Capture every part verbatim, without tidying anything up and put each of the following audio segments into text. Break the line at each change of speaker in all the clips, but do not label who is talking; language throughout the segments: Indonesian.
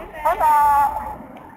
Bye-bye.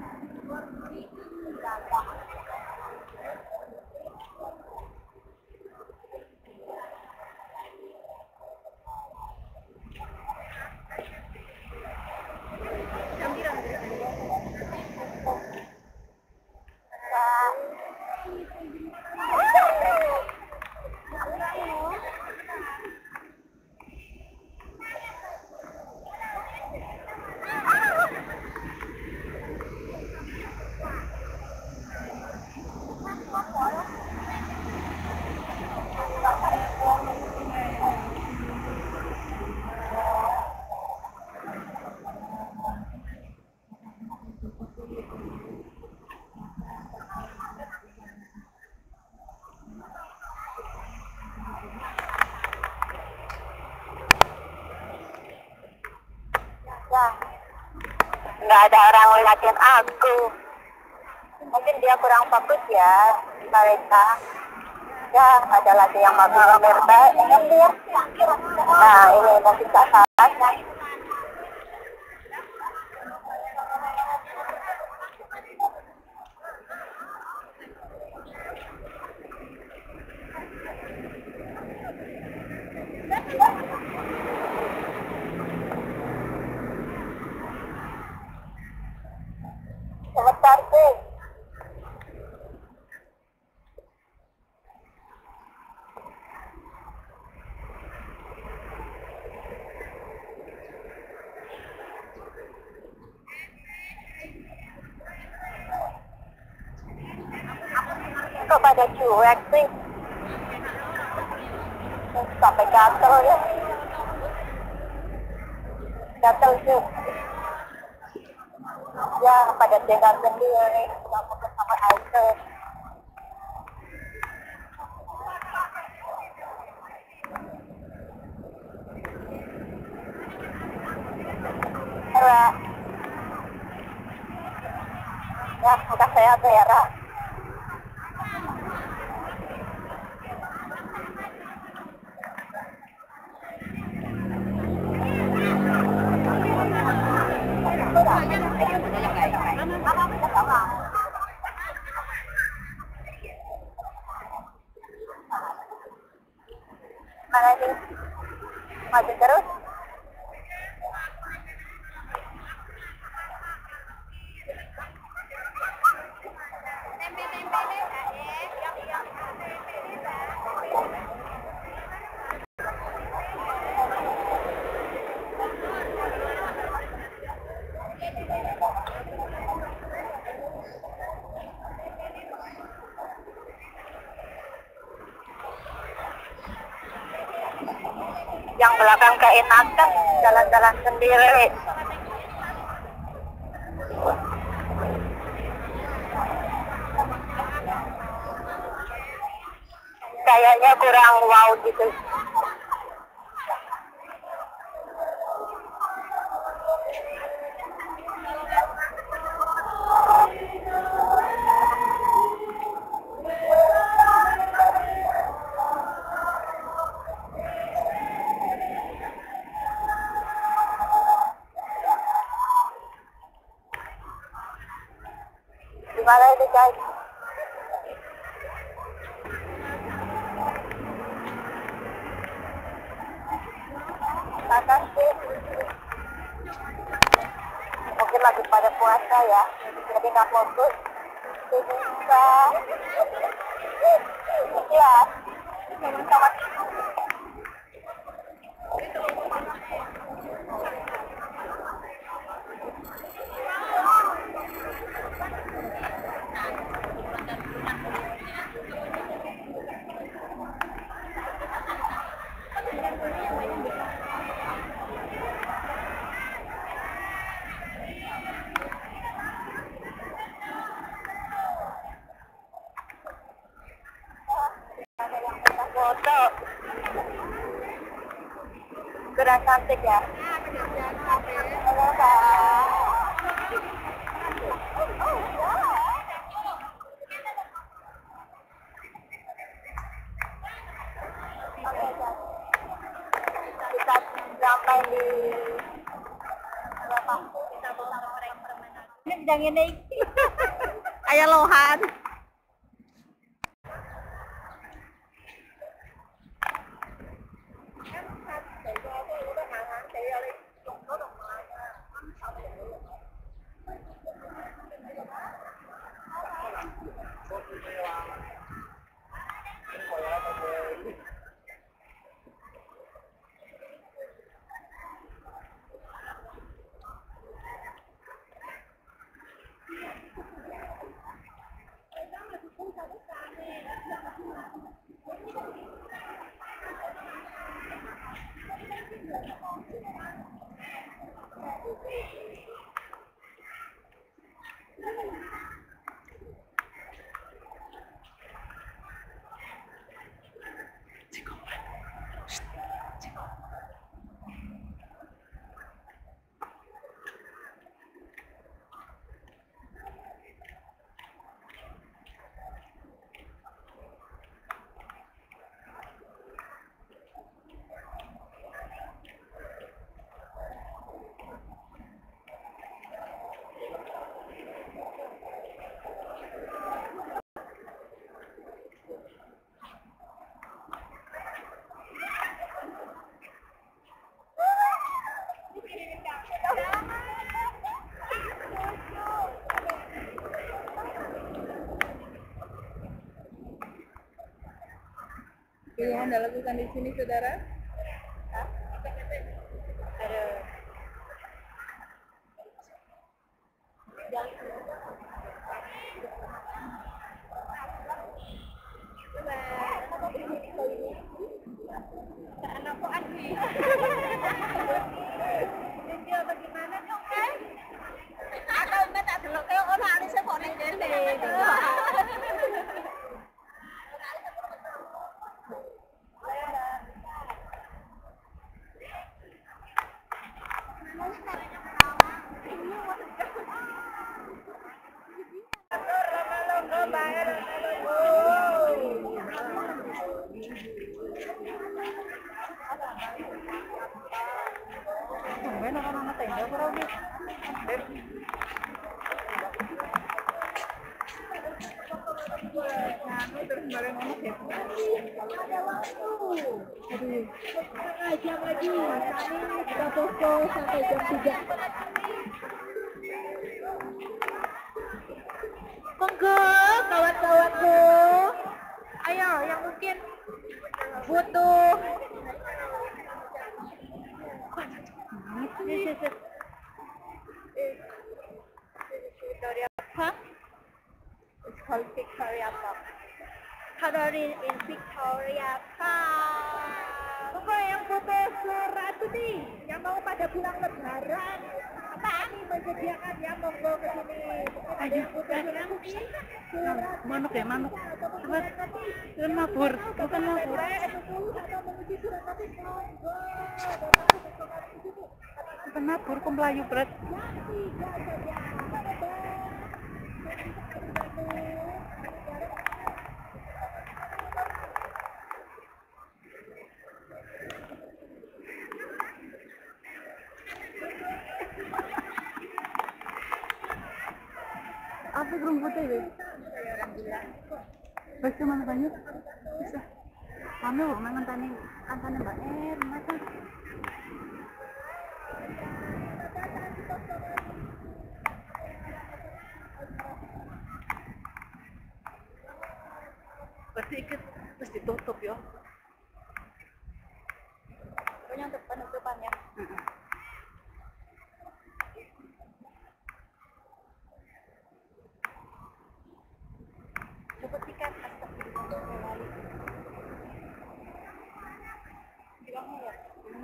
Ya, nggak ada orang ngeliatin aku. Mungkin dia kurang fokus ya, mereka. Ya, ada lagi yang mau berbaik dengan dia. Nah, ini nanti sasarannya. Sebentar sih. Kok pada cuek sih? Sampai gatel ya. Gatel sih. Ya, pada tinggal sendiri. Nggak fokus sama Aisyah. Era. Ya, udah saya berak. Mana sih? Maju terus. Yang belakang keenakan jalan-jalan sendiri. Kayaknya kurang wow gitu. Gimana ini guys? Makasih. Mungkin lagi pada puasa ya, jadi nggak fokus. Jadi bisa. Ya. Sama. Foto kurang cantik ya. Halo Kak. Kita sampai di berapa? Kita bawa orang permainan. Ini bidang ini.
Kayak lohan.
Yang Anda lakukan di sini, saudara?
Aduh. Anakku Andi. Dia bagaimana dong, kan? Atau enggak tak delok kaya ono alise kok ning dene.
Tumben orang-orang tenda kurang di. Anu terus bareng ngono ya.
Ada waktu. Aduh. Setengah jam lagi. Kami kita posko sampai jam tiga. Monggo kawan-kawanku. Ayo yang mungkin butuh Victoria Park. It's called Victoria Park. Coloring in Victoria Park. Pokoknya yang butuh surat ini, yang mau pada pulang lebaran, kami menyediakan ya, monggo ke sini. Ada yang butuh surat ini, surat
Manuk ya, manuk.
Coba
Bukan mabur, bukan mabur.
atau mengisi surat notis, monggo.
Bukan mabur, kok melayu berat. Apa belum putih deh? Baju mana banyak? Bisa. Kami loh, mangan tani, antane Mbak Er, mata. Berarti ikut terus ditutup ya?
Pokoknya untuk penutupannya. Seperti kan astagfirullahaladzim. Bilangnya ya.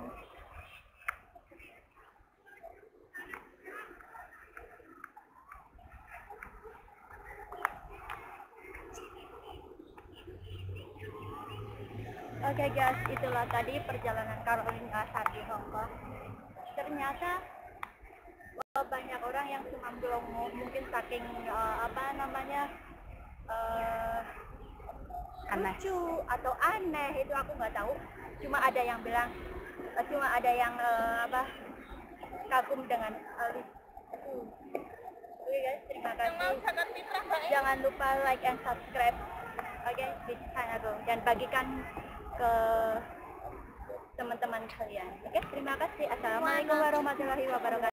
Oke okay guys, itulah tadi perjalanan Carolina saat di Hong Kong. Ternyata uh, banyak orang yang cuma belongo, mungkin saking uh, apa namanya uh,
Aneh.
lucu atau aneh, itu aku nggak tahu. Cuma ada yang bilang, uh, cuma ada yang uh, apa kagum dengan Alif. Oke guys, terima kasih. Jangan lupa like and subscribe. Oke, di channel Ro. Dan bagikan ke teman-teman kalian. Oke, terima kasih. Assalamualaikum warahmatullahi wabarakatuh.